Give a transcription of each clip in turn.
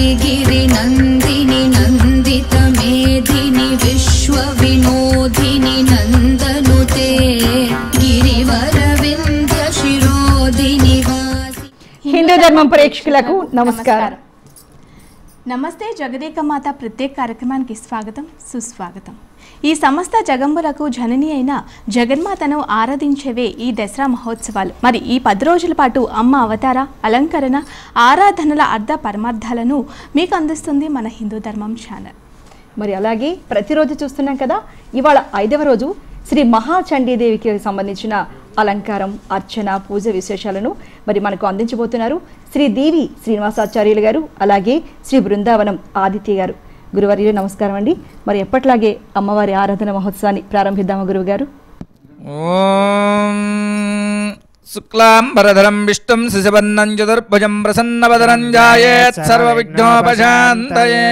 गिरिनन्दिनि नन्दितमेधिनि विश्वविनोदिनि नन्दनुते गिरिवरविन्द्यशिरोधिनि वासि। హిందూ ధర్మం ప్రేక్షకులకు నమస్కారం. నమస్తే. జగదేకమాత ప్రత్యేక కార్యక్రమానికి స్వాగతం, సుస్వాగతం. ఈ సమస్త జగంబులకు జనని అయిన జగన్మాతను ఆరాధించేవే ఈ దసరా మహోత్సవాలు. మరి ఈ 10 రోజుల పాటు అమ్మ అవతార, అలంకరణ, ఆరాధనల అర్థ పరమార్థాలను మీకు అందిస్తుంది మన హిందూ ధర్మం ఛానల్. మరి అలాగే ప్రతిరోజు చూస్తున్నాం కదా, ఇవాళ 5వ రోజు శ్రీ మహాచండీదేవికి సంబంధించిన అలంకారం, అర్చన, పూజ విశేషాలను మరి మనకు అందించబోతున్నారు శ్రీ దేవి శ్రీనివాసాచార్యులు గారు, అలాగే శ్రీ బృందావనం ఆదిత్య గారు. గురువర్యులు నమస్కారం అండి. మరి ఎప్పట్లాగే అమ్మవారి ఆరాధన మహోత్సవాన్ని ప్రారంభిద్దామా గురువు గారు? ఓం శుక్లాంబరధరం విష్ణుం శశివర్ణం చతుర్భుజం ప్రసన్నవదనం ధ్యాయేత్ సర్వవిఘ్నోపశాంతయే.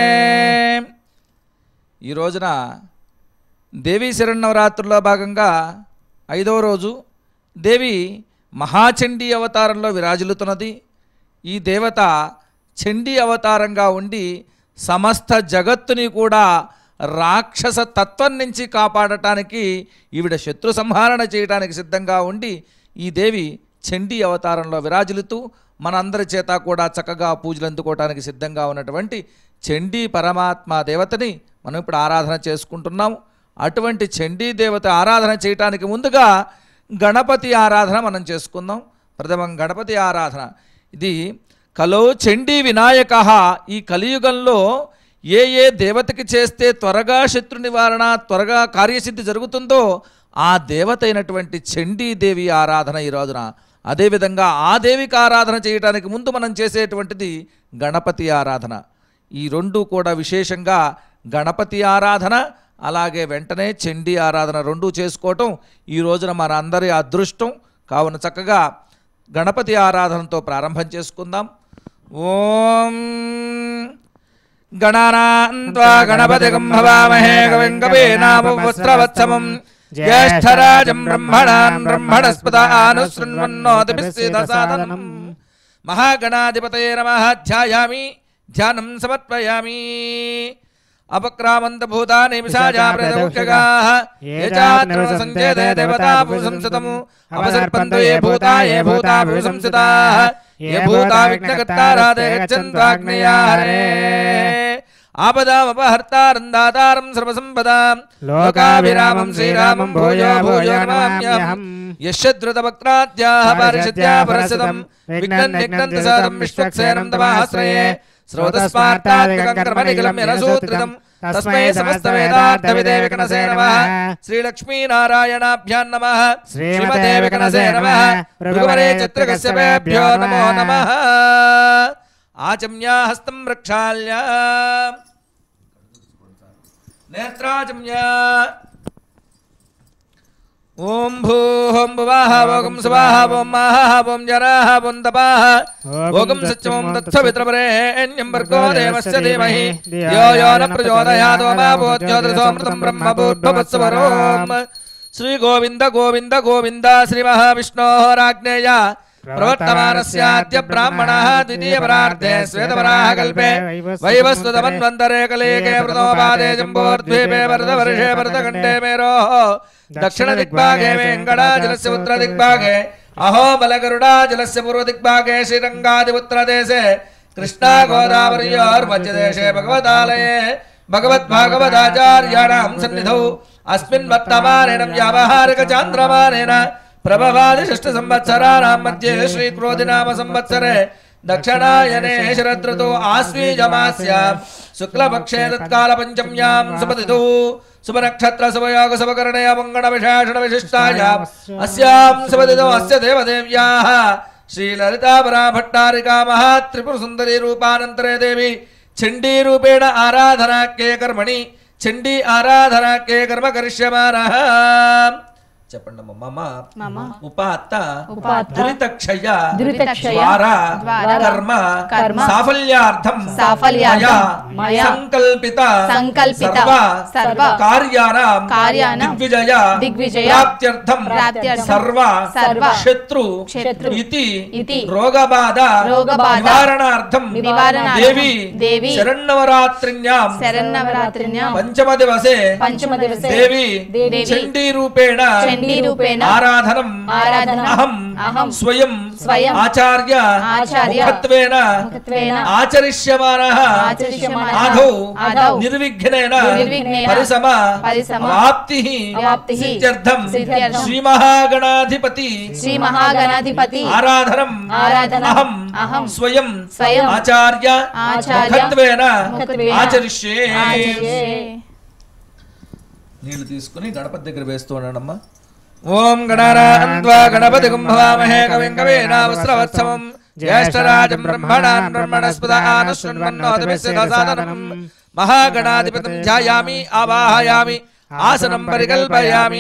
ఈ రోజున దేవీ శరన్నవరాత్రుల్లో భాగంగా 5వ రోజు దేవి మహాచండీ అవతారంలో విరాజిల్లుతున్నది. ఈ దేవత చండీ అవతారంగా ఉండి సమస్త జగత్తుని కూడా రాక్షస తత్వం నుంచి కాపాడటానికి, ఈవిడ శత్రు సంహారణ చేయడానికి సిద్ధంగా ఉండి ఈ దేవి చండీ అవతారంలో విరాజిల్లుతూ మనందరి చేత కూడా చక్కగా పూజలు అందుకోవటానికి సిద్ధంగా ఉన్నటువంటి చండీ పరమాత్మ దేవతని మనం ఇప్పుడు ఆరాధన చేసుకుంటున్నాము. అటువంటి చండీ దేవత ఆరాధన చేయటానికి ముందుగా గణపతి ఆరాధన మనం చేసుకుందాం. ప్రథమం గణపతి ఆరాధన. ఇది కలో చండీ వినాయక. ఈ కలియుగంలో ఏ దేవతకి చేస్తే త్వరగా శత్రు నివారణ, త్వరగా కార్యసిద్ధి జరుగుతుందో ఆ దేవత అయినటువంటి చండీదేవి ఆరాధన ఈ రోజున. అదేవిధంగా ఆ దేవికి ఆరాధన చేయడానికి ముందు మనం చేసేటువంటిది గణపతి ఆరాధన. ఈ రెండు కూడా విశేషంగా గణపతి ఆరాధన, అలాగే వెంటనే చండీ ఆరాధన రెండూ చేసుకోవటం ఈ రోజున మన అందరి అదృష్టం. కావున చక్కగా గణపతి ఆరాధనతో ప్రారంభం చేసుకుందాం. ఓం గణానాన్త్వా గణపతిగం భవామహే కవిం కవీనాముపస్రవత్సమం జ్యేష్ఠరాజం బ్రహ్మణాన్ బ్రహ్మణస్పత ఆనుశృణ్వన్నోతిభిస్సిద్ధసాదనం. మహాగణాధిపతయే నమః. ధ్యాయామి, ధ్యానం సమర్పయామి. అపక్రామంత భూతాని విశాజా ప్రేతముఖ్యగాః ఏ చాత్ర సంచేతే దేవతా భూసంస్థితం అపసర్పంతు ఏ భూతా భూసంస్థితాః ఏ భూతా విఘ్నకర్తారాదే గచ్చన్వాగ్నేయాహరే. ఆపదామపహర్తారం దాతారం సర్వసంపదాం లోకాభిరామం శ్రీరామం భూయో భూయో నమామ్యహం. యశ్చద్రుతవక్త్రాద్యాః పారిషద్యా పరశతం విఘ్నం నిఘ్నంత సాదం విశ్వక్సేనం తమాశ్రయే. శ్రోతస్మార్తాత్మకర్మనిఖిలం యనసూత్రితం తస్మై సమస్తవేదార్థవిదే వికనసే నమః. శ్రీలక్ష్మీనారాయణాభ్యాం నమః. శ్రీమతే వికనసే నమః. భృగువరే చిత్రకశ్యపేభ్యో నమో నమః. ఆచమ్యా హస్తం రక్షాల్య నేత్రాచమ్యా. ఓం భూహోం భువః ఓం సువః ఓం మహః ఓం జరః ఓం తపః ఓం సత్యం తత్సవిత్రవరేణ్యం భర్గో దేవస్య ధీమహి ధియో యో న ప్రచోదయాత్ మా భూత్యోదృసోమృతం బ్రహ్మ భూర్భువస్సువరోం. శ్రీ గోవింద గోవింద గోవింద. శ్రీ మహావిష్ణోః రాజ్ఞేయ ప్రవర్తమానస్యాద్య బ్రాహ్మణः ద్వితీయపరార్ధే శ్వేతవరాహ కల్పే వైవస్వతమన్వంతరే కలేకే ప్రథమపాదే జంబోర్ద్వీపే వరదవర్షే వరదఖండే మేరోః దక్షిణ దిగ్భాగే వెంకటాచలస్య ఉత్తర దిగ్భాగే అహో బలగరుడాచలస్య పూర్వ దిగ్భాగే శ్రీరంగాదిపుత్రదేశే కృష్ణా గోదావర్యోర్మధ్యదేశే భగవతాలయే భగవద్భాగవతాచార్యాణాం సన్నిధౌ అస్మిన్ వర్తమానేన వ్యావహారిక చాంద్రమానేన ప్రభవాది షష్ఠ సంవత్సరాణాం మధ్యే శ్రీక్రోధినామ సంవత్సరే దక్షిణాయనే శరదృతౌ ఆశ్వీజమాస్యాం శుక్లపక్షే తత్కాల పంచమ్యాం సుపతిథౌ శుభనక్షత్ర శుభయోగ శుభకరణయ మంగళ విశేషణ విశిష్టాయాం అస్యాం సుపతిథౌ అస్య దేవదేవ్యాః శ్రీలలితాపరా భట్టారికా మహాత్రిపుర సుందరీ రూపానంతరే దేవి చండీ రూపేణ ఆరాధనాఖ్యే కర్మణి చండీ ఆరాధనాఖ్యే కర్మ కరిష్యమానః. చెప్పండి మమ మమ ఉపాత్త ఉపాత్త దురితక్షయ దురితక్షయ ద్వారా ద్వారా కర్మ కర్మ సాఫల్యార్థం సాఫల్యార్థం మయా సంకల్పిత సంకల్పిత సర్వ కార్యానాం కార్యానాం దిగ్విజయ ప్రాప్త్యర్థం సర్వ శత్రు ఇతి రోగబాధ నివారణార్థం దేవి శరన్నవరాత్రిణ్యాం పంచమ దివసే దేవి చండీ రూపేణ ఆరాధనం అహం స్వయం ఆచార్య ముఖత్వేన ఆచరిష్యమానః ఆదౌ నిర్విఘ్నేన పరిసమ వాప్తిః సిద్ధ్యర్థం శ్రీ మహాగణాధిపతి ఆరాధనం అహం స్వయం ఆచార్య ముఖత్వేన ఆచరిష్యే. నీళ్లు తీసుకుని గణపతి దగ్గర వేస్తూ ఉన్నాడమ్మా. ఓం గణానాన్వా గణపతిం భవామహే కవిం కవీనామస్రవత్సవం జ్యేష్ఠరాజం బ్రహ్మణాన్ బ్రహ్మణస్పదాన శృణ్వన్నోతిభిస్సిద్ధసాదనం మహాగణాధిపతిం ధ్యాయామి ఆవాహయామి ఆసనం పరికల్పయామి.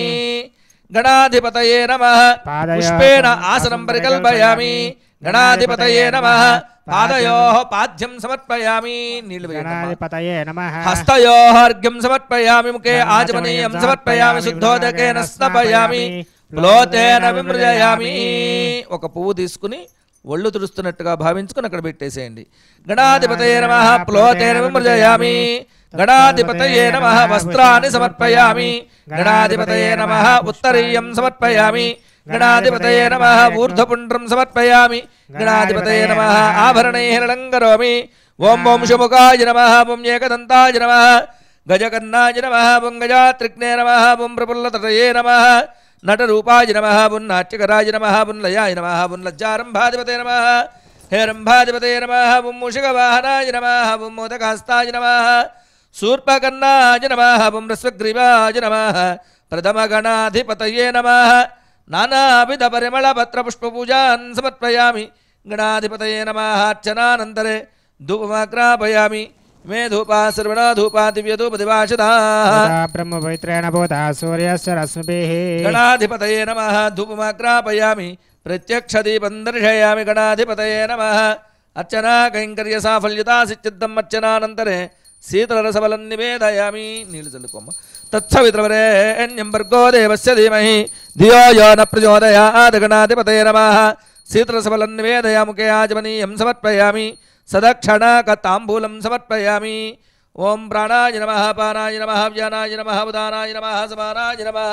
గణాధిపతయే నమః పుష్పేణ ఆసనం పరికల్పయామి. గణాధిపతయే నమః పాదయోః పాద్యం సమర్పయామి. నీళ్లు గణాధిపతయే నమః హస్తయోః అర్ఘ్యం సమర్పయామి. ముఖే ఆచమనీయం సమర్పయామి. శుద్ధోదకేన స్నాపయామి. ప్లోతేన విమృజయామి. ఒక పువ్వు తీసుకుని ఒళ్ళు తుడుస్తున్నట్టుగా భావించుకుని అక్కడ పెట్టేసేయండి. గణాధిపతయే నమః ప్లోతేన విమృజయామి. గణాధిపతయే నమః వస్త్రాన్ని సమర్పయామి. గణాధిపతయే నమః ఉత్తరీయం సమర్పయామి. గణాధిపతయే నమః ఊర్ధ్వపుండ్రం సమర్పయామి. గణాధిపతయే నమః ఆభరణైః అలంకరోమి. ఓం ఓం శుముఖాయ నమః. ఓం ఏకదంతాయ నమః. గజకర్ణాయ నమః. ఓం గజాత్రిజ్ఞే నమః. ఓం ప్రఫుల్లతటయే నమః. నటరూపాయ నమః. ఓం నాట్యకరాయ నమః. ఓం లయాయ నమః. ఓం లజ్జారంభాధిపతయే నమః. హేరంభాధిపతయే నమః. ఓం మూషికవాహనాయ నమః. ఓం మోదకాస్తాయ నమః. శూర్పకర్ణాయ నమః. ఓం రస్వగ్రీవాయ నమః. ప్రథమగణాధిపతయే నమః. నానావిధ పరిమళ పత్ర పుష్ప పూజాన్ సమర్పయామి. గణాధిపతయే నమః. అర్చనానంతరే ధూపమాగ్రాపయామి. మే ధూపా సర్వణా ధూపా దివ్య ధూప దివాషదాః బ్రహ్మ పవిత్రేణ భూతా సూర్యస్య రశ్మిభిః. గణాధిపతయే నమః. ధూపమాగ్రాపయామి. ప్రత్యక్ష దీపం దర్శయామి. గణాధిపతయే నమః. అర్చనా కైంకర్య సాఫల్యతా సిద్ధిద్దం అర్చనానంతరే శీతలరసబలం నివేదయామి. నీళ్ళు చల్లుకోమ్మ. తత్సవిత్రవరేణ్యం భర్గో దేవస్య ధీమహి ధియో యో న ప్రచోదయాత్. గణాధిపతయే నమః. శీతలరసబలం నివేదయామి. ముఖే ఆచమనీయం సమర్పయామి. సదక్షణాకతాంబూలం సమర్పయామి. ఓం ప్రాణాయ నమః. పానాయ నమః. వ్యానాయ నమః. ఉదానాయ నమః. సమానాయ నమః.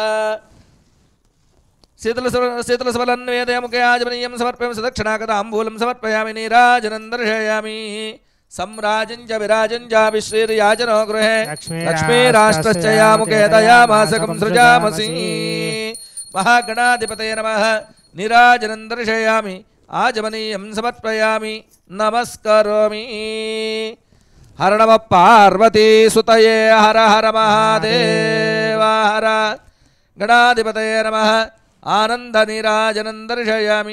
శీతలసబలం నివేదయామి. ముఖే ఆచమనీయం సమర్పయామి. సదక్షణాకతాంబూలం సమర్పయామి. నీరాజనం దర్శయామి. सम्राजं च विराजं च विश्रीर्याजनो गृहे लक्ष्मीराष्ट्रश्च यामुखे दयामासकं सृजामसि. महागणाधिपतये नमः. निराजनं दर्शयामि. आचमनीयं समर्पयामि. नमस्करोमि. हर नमः पार्वती सुतये हर हर महादेव हर. गणाधिपतये नमः. आनन्दनिराजनं दर्शयामि.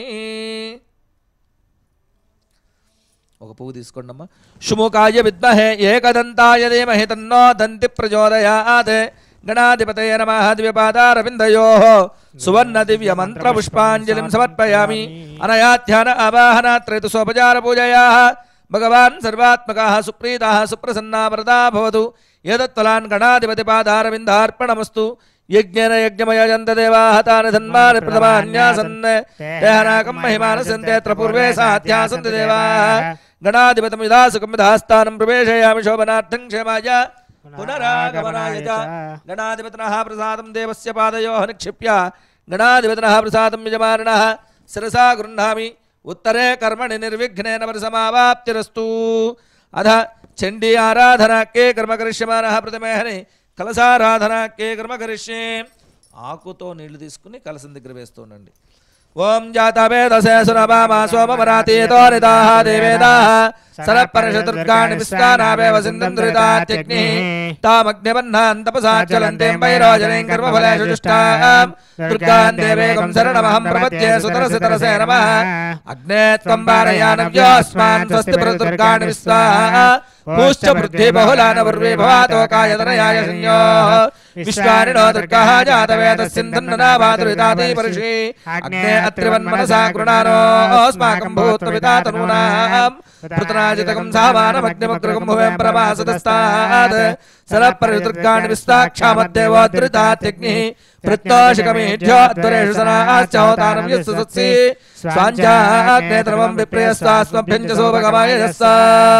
ఒక పువ్వు తీసుకోండి అమ్మా. శుముఖాయ విద్మహే ఏకదంతాయ ధీమహి తన్నో దంతి ప్రచోదయాత్. గణాధిపతయే నమః. దివ్యపాదారవిందయోః సువర్ణ దివ్య మంత్ర పుష్పాంజలిం సమర్పయామి. అనయాధ్యాన ఆవాహనాత్రేతు సోపచార పూజయాః. భగవాన్ సర్వాత్మకః సుప్రీతః సుప్రసన్నా వరదా భవతు. ఏతత్ఫలాన్ గణాధిపతి పాదారవిందార్పణమస్తు. యజ్ఞేన యజ్ఞమయజంత దేవాః తాని ధన్మాని ప్రథమాన్యాసన్. దేహనాకం మహిమానసంతేత్ర పూర్వే సాధ్యాసంతి దేవాః. గణాధిపతిం యథాసుఖం యథాస్థానం ప్రవేశయామి. శోభనార్థం క్షేమాయ పునరాగమనాయ చ. గణాధిపతినః ప్రసాదం దేవస్య పాదయోః నిక్షిప్య. గణాధిపతినః ప్రసాదం యజమానినః శిరసా గృహ్ణామి. ఉత్తరే కర్మణి నిర్విఘ్నేన పరిసమావాప్తిరస్తు. అధ చండీ ఆరాధనాకే కర్మ కరిష్యమానః. ప్రతిమేహని కలసారాధనాకే కర్మ కరిష్యే. ఆకుతో నీళ్లు తీసుకుని కలసం దగ్గర వేస్తూ ఉండండి. ఓం జాతవేదసే సునభామా సోమమరాతీతో నిదాః దేవేదాః సరపరషదుర్గాణి విశ్వానావేవ సింధం దురితాత్యగ్నిః. తామగ్నివహ్నాన్ తపసాచలంతే వైరోజనేం కర్మఫలేషు దుష్టాం. దుర్గాన్ దేవేకం శరణమహం ప్రపద్యే సుతరసి తరసే నమః. అగ్నే త్వం పారయానవ్యోస్మాన్ స్వస్తి ప్రదుర్గాణి విశ్వాః. पूश्च वृद्धि बहुलान पूर्वे भवातोकायतनयाय संयो विश्वारिणो दुर्गः जातवेदस्सिन्धन्ननाभातुरिताति परिषे अग्ने अत्रिवन्मनसा कृणानो अस्माकं भूत्वपिता तनूनां पृतनाजितकं सामानमग्निमग्रगं भुवें प्रभासदस्तात् सरपरिदुर्गाणि विस्ताक्षामद्देवोद्धृतात्यग्निः प्रत्योषकमेढ्योद्धरेषु सनाश्चहोतानं यस्य सत्सि स्वाञ्चाग्नेत्रमं विप्रियस्तास्मभ्यं च सोपगमाय यस्सा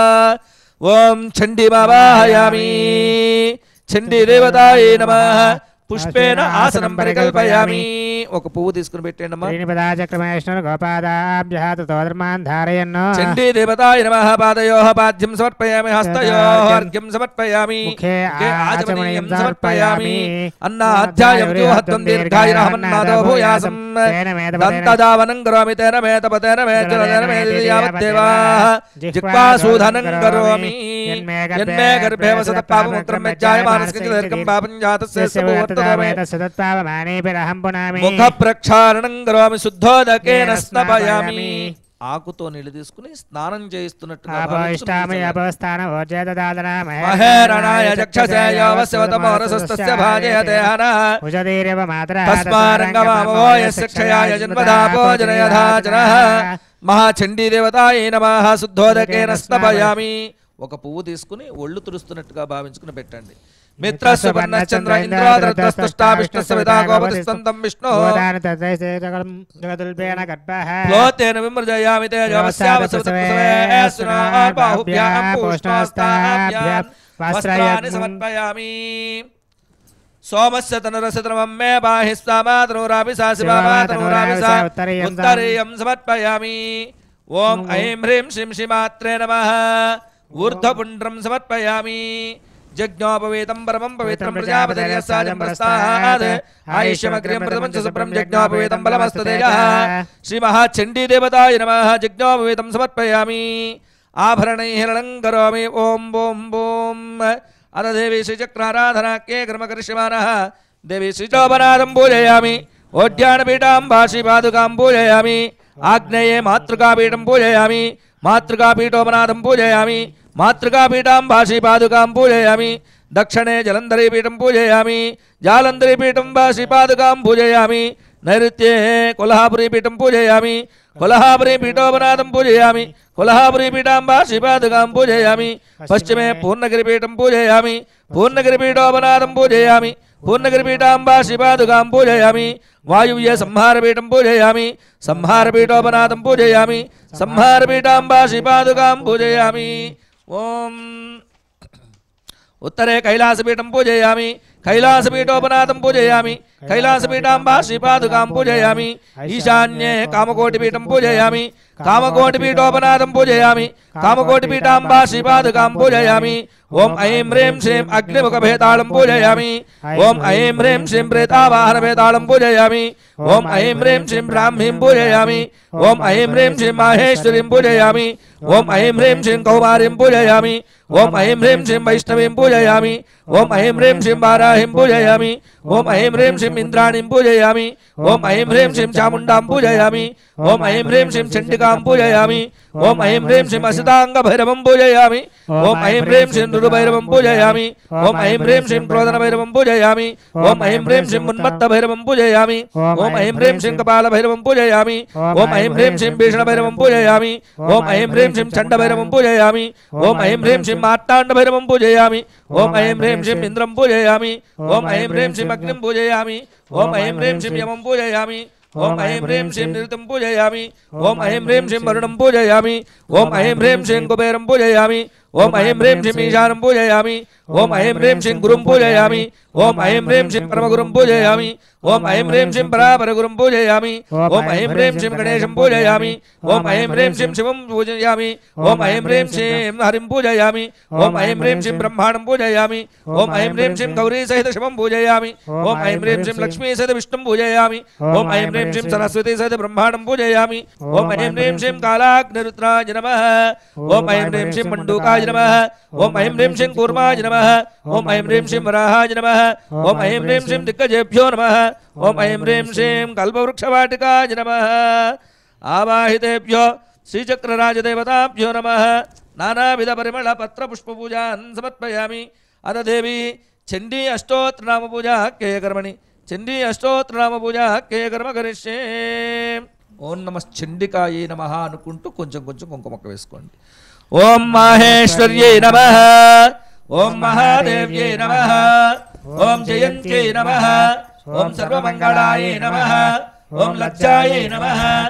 ओम चंडी बाबायामी चंडी देवताये नमः पुष्पेन आसनं परिकल्पयामि ఒక పువ్వు తీసుకుని పెట్టండి అమ్మా శ్రీనిపదాచక్రమేశ్వర గోపాదాభ్యః తతోధర్మాన్ ధారయన్ చండీ దేవతాయ నమః పాదయోః పాద్యం సమర్పయామి హస్తయోః అర్ఘ్యం సమర్పయామి ముఖే ఆచమనీయం సమర్పయామి అన్నాధ్యాయం జోహత్వం దీర్ఘాయురహమన్నాదో భూయాసం దంతదావనం కరోమి తేన మే తపతేన మే జలదేన మే యావత్తేవా జిహ్వాసూధనం కరోమి యన్మే గర్భే వసత పాపముత్రం మెజ్జాయ మానస్కించ దీర్ఘం పాపం జాతస్య సభూవర్తమే సదత్పావమానేభిరహం పునామి ముఖ ప్రక్షాళనం కరోమి శుద్ధోదకేన స్నపయామి ఆకుతో నీళ్లు తీసుకుని స్నానం చేయిస్తున్నట్టుగా అపవిష్టామి అపవస్థాన ఓజేదదాదన మహేరణాయ చక్షసే యోవస్యవతమోరసస్తస్య భాజయతే హనః ఉజదీరేవ మాతరః తస్మారంగమామో యస్య క్షయాయ జన్మదాపో జనయధాచనః మహాచండీ దేవతాయే నమః శుద్ధోదకేన స్నపయామి ఒక పువ్వు తీసుకుని ఒళ్ళు తుడుస్తున్నట్టుగా భావించుకుని పెట్టండి మిత్రసువర్ణచంద్ర ఇంద్రాద్రస్తష్టావిష్ణుసవితా గోపతిస్తంతం విష్ణు జగదుల్పేన గర్భః ప్లోతేన విమృజయామి తేజవస్యావసవతస్వే బాహుభ్యాం పూష్ణాస్తాభ్యాం వస్త్రాణి సమర్పయామి సోమస్య తనురసతనమం మే బాహి స్వామాతనురాభిసా శివామాతనురాభిసా ఉత్తరీయం సమర్పయామి ఓం ఐం హ్రీం శ్రీం శ్రీమాత్రే నమః ఊర్ధ్వపుండ్రం సమర్పయామి జజ్ఞోపవేతం పరమం పవిత్రం ప్రజాపతిర్యస్సాజం ప్రస్తాద్ ఆయుష్యమగ్ర్యం ప్రథమం చ శుభ్రం జజ్ఞోపవేతం బలమస్తతేజః శ్రీ మహాచండీ దేవతాయ నమః జజ్ఞోపవేతం సమర్పయామి ఆభరణైః అలంకరోమి ఓం ఓం ఓం అద దేవి శ్రీచక్రారాధనాఖ్యే కర్మకరిష్యమానః దేవి శ్రీచోపనాదం పూజయామి ఓడ్యానపీఠాం భాషీపాదుకాం పూజయామి ఆగ్నేయే మాతృకాపీఠం పూజయామి మాతృకాపీఠోపనాదం పూజయామి మాతృకాపీఠాం భాషీపాదుకాం పూజయామి దక్షిణే జలంధరీపీఠం పూజయామి జాలంధరీపీఠం భాషీపాదుకాం పూజయామి నైరుత్యే కొల్హాపురీపీఠం పూజయామి కొల్హాపురీపీఠోపనాదం పూజయామి కొల్హాపురీపీఠాం భాషీపాదుకాం పూజయామి పశ్చిమే పూర్ణగిరిపీఠం పూజయామి పూర్ణగిరిపీఠోపనాదం పూజయామి పూర్ణగిరిపీఠాం భాషీపాదుకాం పూజయామి వాయువ్య సంహారపీఠం పూజయామి సంహారపీఠోపనాదం పూజయామి సంహారపీఠాం భాషీపాదుకాం పూజయామి ఓం उत्तरे कैलासपीठं पूजयामि कैलासपीठोपनादं पूजयामि कैलासपीठाम्बा श्रीपादुकां पूजयामि ईशान्ये कामकोटिपीठं पूजयामि कामकोटिपीठोपनादं पूजयामि कामकोटिपीठाम्बा श्रीपादुकां पूजयामि ओम ऐं ह्रीं श्रीं अग्निमुखभेतालं पूजयामि ओम ऐं ह्रीं श्रीं प्रेतावाहनभेतालं पूजयामि ओम ऐं ह्रीं श्रीं ब्राह्मीं पूजयामि ओम ऐं ह्रीं श्रीं माहेश्वरीं पूजयामि ओम ऐं ह्रीं श्रीं कौमारीं पूजयामि ओम ऐं ह्रीं श्रीं वैष्णवीं पूजयामि ओम ऐं ह्रीं श्रीं वाराहीं पूजयामि ओम ऐं ह्रीं श्रीं इंद्राणीं पूजयामि ओम ऐं ह्रीं श्रीं चामुण्डां पूजयामि ओम ऐं ह्रीं श्रीं चण्डिकां पूजयामि ओम ऐं ह्रीं श्रीं असिताङ्गभैरवं पूजयामि ओम ऐं ह्रीं श्रीं रुरुभैरवं पूजयामि ओम ऐं ह्रीं श्रीं क्रोधनभैरवं पूजयामि ओम ऐं ह्रीं श्रीं उन्मत्तभैरवं पूजयामि ओम ऐं ह्रीं श्रीं कपालभैरवं पूजयामि ओम ऐं ह्रीं श्रीं भीषणभैरवं पूजयामि ओम ऐं ह्रीं श्रीं चण्डभैरवं पूजयामि ओम ऐं ह्रीं श्रीं मार्ताण्डभैरवं पूजयामि ओम ऐं ह्रीं श्रीं इन्द्रं पूजयामि ओम ऐं ह्रीं श्रीं अग्निं पूजयामि ओम ऐं ह्रीं श्रीं यमं पूजयामि ओम ऐं ह्रीं श्रीं निरुतं पूजयामि ओम ऐं ह्रीं श्रीं वरुणं पूजयामि ओम ऐं ह्रीं श्रीं कुबेरं पूजयामि ओम ऐं ह्रीं श्रीं ईशानं पूजयामि ओम ऐं ह्रीं श्रीं गुरुं पूजयामि ओम ऐं ह्रीं श्रीं परमगुरुं पूजयामि ओम ऐं ह्रीं श्रीं परापरगुरुं पूजयामि ओम ऐं ह्रीं श्रीं गणेशं पूजयामि ओम ऐं ह्रीं श्रीं शिवं पूजयामि ओम ऐं ह्रीं श्रीं हरिं पूजयामि ओम ऐं ह्रीं श्रीं ब्रह्माणं पूजयामि ओम ऐं ह्रीं श्रीं गौरी सहित शिवं पूजयामि ओम ऐं ह्रीं श्रीं लक्ष्मी सहित विष्णुं पूजयामि ओम ऐं ह्रीं श्रीं सरस्वती सहित ब्रह्माणं पूजयामि ओम ऐं ह्रीं श्रीं कालाग्निरुद्राय नमः ओम ऐं ह्रीं श्रीं मण्डूकाय नमः ओम ऐं ह्रीं श्रीं कूर्माय नमः ओम ऐं ह्रीं श्रीं वराहाय नमः ओम ऐं ह्रीं श्रीं दिग्गजेभ्यो नमः ओम ऐं ह्रीं श्रीं कल्पवृक्षवाटिकाय नमः आवाहितेभ्यो श्रीचक्रराजदेवताभ्यो नमः నానావిధ పరిమళ పత్ర పుష్ప పూజాన్ సమర్పయామి. అత దేవి చండీ అష్టోత్తరనామ పూజ కేయకర్మణి. చండీ అష్టోత్తరనామ పూజ కేయకర్మ కరిష్యే. ఓం నమ చండికాయే నమ అనుకుంటూ కొంచెం కొంచెం కుంకుమక్క వేసుకోండి. ఓం మాహేశ్వర్యే నమ. ఓం మహాదేవ్యే నమ. ఓం జయంత్యై నమ. ఓం సర్వమంగళాయే నమ. ఓం లజ్జాయే నమ.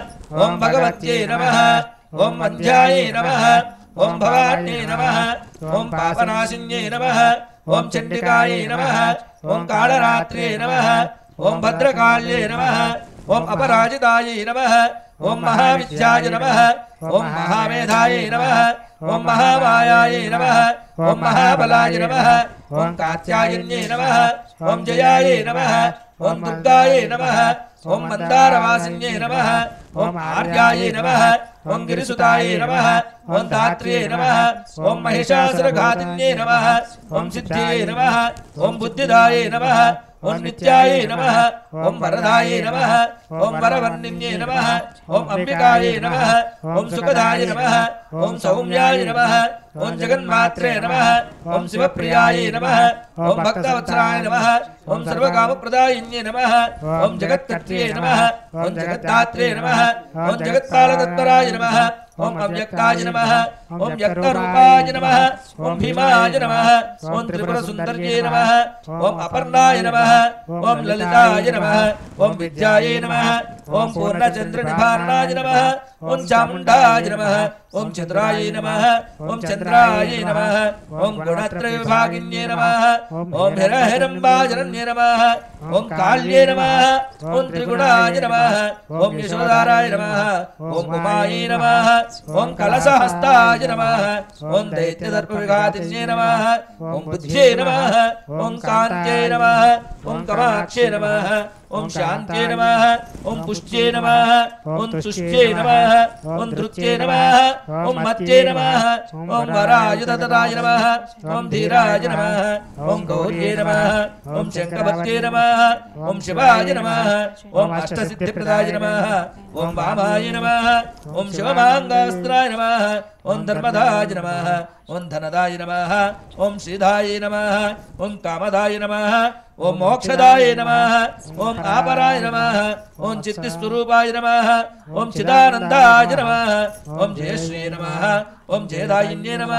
ఓం భగవత్యై నమ. ఓం మంధ్యాయే నమ. ఓం భవాన్యై నమ. ఓం పాపనాశిన్యై నమ. ఓం చండికాయే నమ. ఓం కాళరాత్రే నమ. ఓం భద్రకాళ్యే నమ. ఓం అపరాజితాయే నమ. ఓం మహావిద్యాయ నమ. ఓం మహామేధాయే నమ. ఓం మహామాయాయే నమ. ఓం మహాబలాయ నమ. ఓం కాత్యాయన్యే నమ. ఓం జయాయే నమ. ఓం దుర్గాయే నమ. ఓం మందారవాసిన్యే నమ. ఓం ఆర్యాయే నమ. ఓం గిరిసుతాయే నమ. ఓం ధాత్ర్యే నమ. ఓం మహిషాసురఘాతిన్యే నమ. ఓం సిద్ధ్యే నమ. ఓం బుద్ధిదాయే నమ. ఓం నిత్యాయే నమ. ఓం వరదాయే నమ. ఓం వరవర్ణిన్యే నమ. ఓం అంబికాయే నమ. ఓం సుఖదాయ నమ. ఓం సౌమ్యాయ నమ. ఓం జగన్మాత్రే నమ. ఓం శివప్రియాయే నమ. ఓం భక్తవత్సరాయ నమ. ఓం సర్వకామప్రదాయిన్యే నమ. ఓం జగత్కర్త్రే నమ. ఓం జగద్ధాత్రే నమ. ఓం జగత్పాలతత్పరాయ నమ. ఓం అవ్యక్తాయ నమ. ఓం వ్యక్తరూపాయ నమ. ఓం భీమాయ నమ. ఓం త్రిపురసుందర్యే నమ. ఓం అపర్ణాయ నమ. ఓం లలితాయ నమ. ఓం విద్యాయే నమ. ఓం పూర్ణచంద్రనిభారణాయ నమ. ఓం చాముండాయ నమ. ఓం చంద్రాయ నమ. ఓం చంద్రాయ నమ. ఓం గుణత్రయ విభాగిన్యే నమ. ఓం హిరహిరంబాజనన్యే నమ. ఓం కాళ్యే నమ. ఓం త్రిగుణాయ నమ. ఓం యశోదారాయ నమ. ఓం ఉమాయే నమ. ఓం కలశహస్తాయ నమ. ఓం దైత్యదర్ప విఘాతిన్యే నమ. ఓం బుద్ధ్యే నమ. ఓం కాంత్యే నమ. ఓం కమాక్షే నమ. ఓం శాంత్యే నమ. ఓం పుష్ట్యే నమ. ఓం తుష్ట్యే నమ. ఓం ధృత్యే నమ. ఓం మత్యే నమ. ఓం వరాయుధరాయ నమ. ఓం ధీరాయ నమ. ఓం గౌర్యే నమ. ఓం శంఖభక్త్యే నమ. ఓం శివాయ నమ. ఓం అష్టసిద్ధిప్రదాయ నమ. ఓం వామాయ నమ. ఓం శివమాంగాస్త్రాయ నమ. ఓం ధర్మదాయ నమ. ఓం ధనదాయ నమ. ఓం శ్రీదాయ నమ. ఓం కామదాయ నమ. ఓం మోక్షదాయ నమ. ఓం ఆపరాయ నమ. ఓం చిత్తిస్వరూపాయ నమ. ఓం చిదానందాయ నమ. ఓం జయశ్రీ నమ. ఓం జయదాయిన్యే నమ.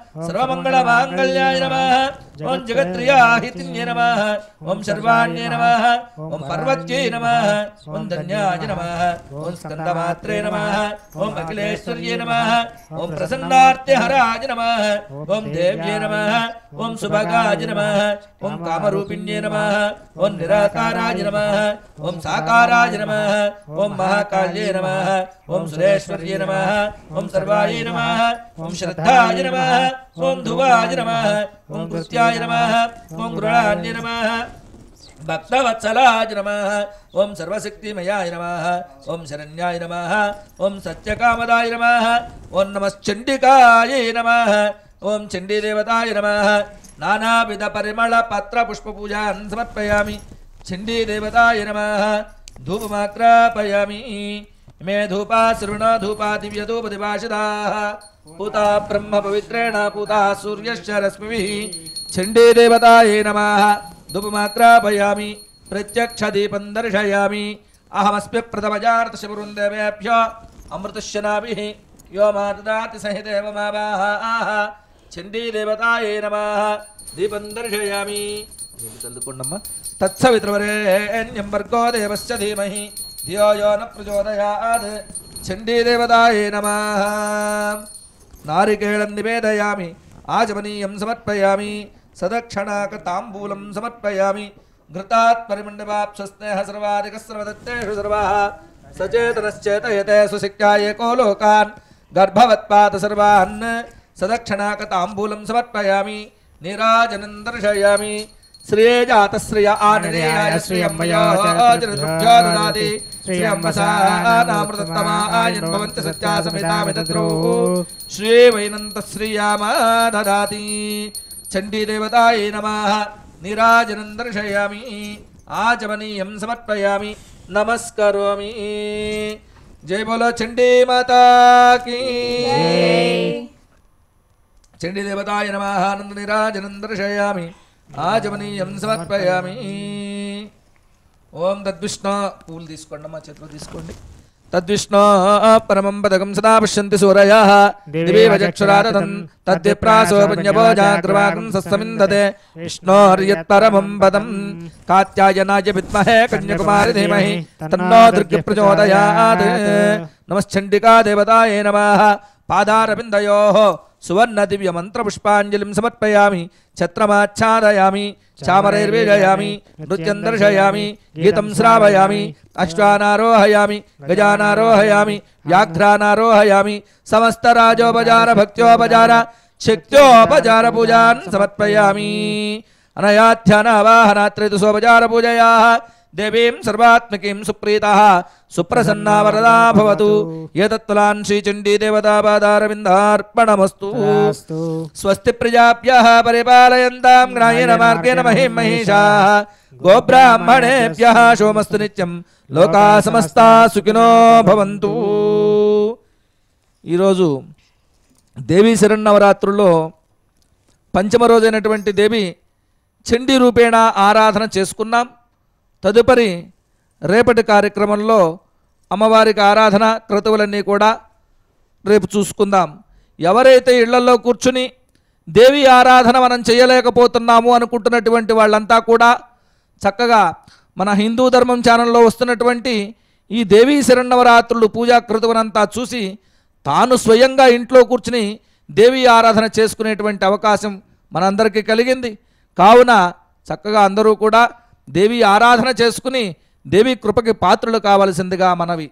సర్వమంగళమాంగళ్యాయ నమ. ఓం జగత్ప్రియాహితిన్యే నమ. ఓం శర్వాణ్యే నమ. ఓం పర్వత్యే నమ. ఓం ధన్యాయ నమ. ఓం స్కందమాత్రే నమ. ఓం అఖిలేశ్వర్యే నమ. ఓం ప్రసన్నార్తిహరాయ నమ. ఓం దేవ్యే నమ. ఓం సుభగాయ నమ. ఓం కామరూపిణ్యే నమ. ఓం నిరాకారాయ నమ. ఓం సాకారాయ నమ. ఓం మహాకాళ్యే నమ. ఓం సురేశ్వర్యే నమ. ఓం సర్వాయ నమ. ఓం శ్రద్ధాయ నమ. ఓం ధువాయ నమ. ఓం కృత్యాయ నమ. ఓం గృహాన్య నమ. భక్తవత్సలాయ నమ. ఓం సర్వశక్తిమయాయ నమ. ఓం శరణ్యాయ నమ. ఓం సత్యకామదాయ నమ. ఓం నమశ్చండికాయే నమ. ఓం చండీదేవతాయ నమ. నానావిధ పరిమళ పత్ర పుష్ప పూజాన్ సమర్పయామి. చండీదేవతాయ నమ. ధూపమాగ్రాపయామి. మే ధూపా శృణ ధూపా దివ్య ధూప దివాషిదాః పూతా బ్రహ్మ పవిత్రేణ పూతా సూర్యశ్చ రశ్మిభిః. చండీదేవతాయే నమః. ధూపమాగ్రాపయామి. ప్రత్యక్ష దీపం దర్శయామి. అహమస్మి ప్రథమజార్తశిపురుం దేవేభ్యో అమృతశ్చనాభిః యో మా దదాతి సహిదేవ మావాః. చండీదేవతాయే నమః. దీపం దర్శయామి. చల్లుకోండమ్మా. తత్సవితృవరేణ్యం భర్గో దేవస్య ధీమహి ధియో యో న ప్రచోదయాత్. చండీదేవతాయే నమః. నారికేళం నివేదయామి. ఆచమనీయం సమర్పయామి. సదక్షణాకతాంబూలం సమర్పయామి. ఘృతాత్ పరిమండపాప్స్నేహ సర్వాధిక సర్వదత్తేషు సర్వాః. సచేతనశ్చేతయతే సుశిక్ష్యాయ కో లోకాన్ గర్భవత్పాత సర్వాన్. సదక్షణాకతాంబూలం సమర్పయామి. నీరాజనం దర్శయామి. శ్రేయజాతశ్రియ ఆననేయాయ శ్రీయమ్మయోజనృభ్యో దదాతి. శ్రీయమ్మసానామృతత్తమాయన్ భవంతి సత్యా సమితామితత్రో. శ్రీవైనంతశ్రీయామా దదాతి. చండీదేవతాయే నమః. నీరాజనం దర్శయామి. ఆచమనీయం సమర్పయామి. నమస్కరోమి. జై బోలో చండీ మాతా కీ. చండీదేవతాయ నమః ఆనందనిరాజనం దర్శయామి ఆచమనీయం సమర్పయామి. ఓం తద్విష్ణు పూలు తీసుకోండి అమ్మా, చేతిలో తీసుకోండి. తద్విష్ణు పరమం పదకం సదా పశ్యంతి సూరయః దివేవ చక్షురాదతం తద్విప్రాసో పుణ్యభోజాగ్రవాగం సస్తమిందతే విష్ణోర్యత్పరమం పదం కాత్యాయనాయ విద్మహే కన్యాకుమారి ధీమహి తన్నో దుర్గ ప్రచోదయాత్. నమశ్చండికా దేవతాయే నమః. పాదారవిందయోః సువర్ణ దివ్య మంత్ర పుష్పాంజలిం సమర్పయామి. ఛత్రమాచ్ఛాదయామి చామరైర్వేజయామి నృత్యం దర్శయామి గీతం శ్రావయామి అశ్వానారోహయామి గజానారోహయామి వ్యాఘ్రానారోహయామి సమస్త రాజోపచార భక్త్యోపచార శక్త్యోపచార పూజాన్ సమర్పయామి. అనయాధ్యానవాహనాత్రైతుసోపచార పూజయా దేవీం సర్వాత్మకీం సుప్రీతః సుప్రసన్నా వరదా భవతు. ఏతత్ఫలాన్ శ్రీచండీ దేవతాపాదారవిందార్పణమస్తు. స్వస్తి ప్రజాభ్యః పరిపాలయంతాం న్యాయేన మార్గేణ మహిం మహిషాః. గోబ్రాహ్మణేభ్యః శోమస్తు నిత్యం. లోకా సమస్తా సుఖినో భవంతు. ఈరోజు దేవీ శరన్నవరాత్రుల్లో పంచమ రోజైనటువంటి దేవి చండీ రూపేణ ఆరాధన చేసుకున్నాం. తదుపరి రేపటి కార్యక్రమంలో అమ్మవారికి ఆరాధన క్రతువులన్నీ కూడా రేపు చూసుకుందాం. ఎవరైతే ఇళ్లలో కూర్చుని దేవి ఆరాధన మనం చేయలేకపోతున్నాము అనుకుంటున్నటువంటి వాళ్ళంతా కూడా చక్కగా మన హిందూ ధర్మం ఛానల్లో వస్తున్నటువంటి ఈ దేవీ శరన్నవరాత్రులు పూజా క్రతువునంతా చూసి తాను స్వయంగా ఇంట్లో కూర్చుని దేవి ఆరాధన చేసుకునేటువంటి అవకాశం మనందరికీ కలిగింది. కావున చక్కగా అందరూ కూడా దేవి ఆరాధన చేసుకుని దేవి కృపకి పాత్రలు కావలసిందిగా మనవి.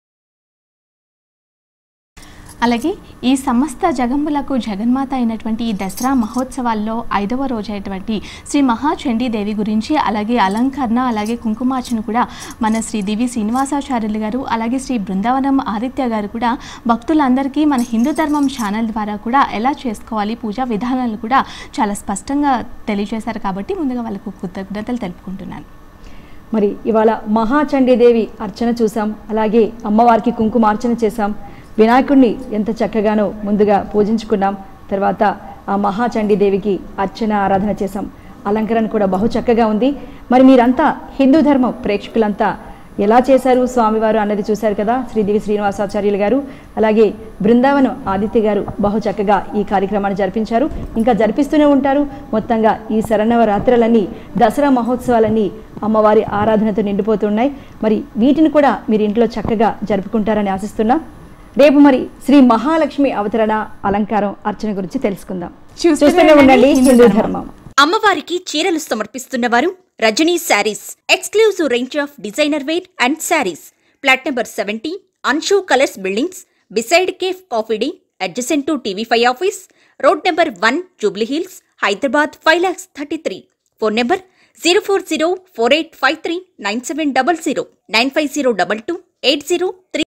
అలాగే ఈ సమస్త జగంబులకు జగన్మాత అయినటువంటి ఈ దసరా మహోత్సవాల్లో 5వ రోజు అయినటువంటి శ్రీ మహాచండీదేవి గురించి, అలాగే అలంకరణ, అలాగే కుంకుమార్చన కూడా మన శ్రీ దివి శ్రీనివాసాచార్యులు గారు, అలాగే శ్రీ బృందావనం ఆదిత్య గారు కూడా భక్తులందరికీ మన హిందూ ధర్మం ఛానల్ ద్వారా కూడా ఎలా చేసుకోవాలి పూజా విధానాలు కూడా చాలా స్పష్టంగా తెలియజేశారు. కాబట్టి ముందుగా వాళ్ళకు కృతజ్ఞతలు తెలుపుకుంటున్నాను. మరి ఇవాళ మహాచండీదేవి అర్చన చూసాం, అలాగే అమ్మవారికి కుంకుమార్చన చేశాం, వినాయకుడిని ఎంత చక్కగానో ముందుగా పూజించుకున్నాం, తర్వాత ఆ మహాచండీదేవికి అర్చన ఆరాధన చేశాం. అలంకరణ కూడా బహు చక్కగా ఉంది. మరి మీరంతా హిందూ ధర్మం ప్రేక్షకులంతా ఎలా చేశారు స్వామివారు అన్నది చూశారు కదా. శ్రీదేవి శ్రీనివాసాచార్యులు గారు అలాగే బృందావనం ఆదిత్య గారు బహు చక్కగా ఈ కార్యక్రమాన్ని జరిపించారు, ఇంకా జరిపిస్తూనే ఉంటారు. మొత్తంగా ఈ శరన్నవరాత్రులన్నీ దసరా మహోత్సవాలన్నీ అమ్మవారి ఆరాధనతో నిండిపోతున్నాయి. మరి వీటిని కూడా మీరు ఇంట్లో చక్కగా జరుపుకుంటారని ఆశిస్తున్నాం. రేపు మరి శ్రీ మహాలక్ష్మి అవతరణ, అలంకారం, అర్చన గురించి తెలుసుకుందాం. చూస్తూనే ఉండండి హిందూ ధర్మం. అమ్మవారికి చీరలు సమర్పిస్తున్న వారు Rajani sarees, exclusive range of designer wear and sarees. Flat number 70, Anshu colours buildings, beside Cafe Coffee Day, adjacent to TV5 office, road number 1, Jubilee Hills, Hyderabad 5,33,000. Phone number 04048539700, 950222803.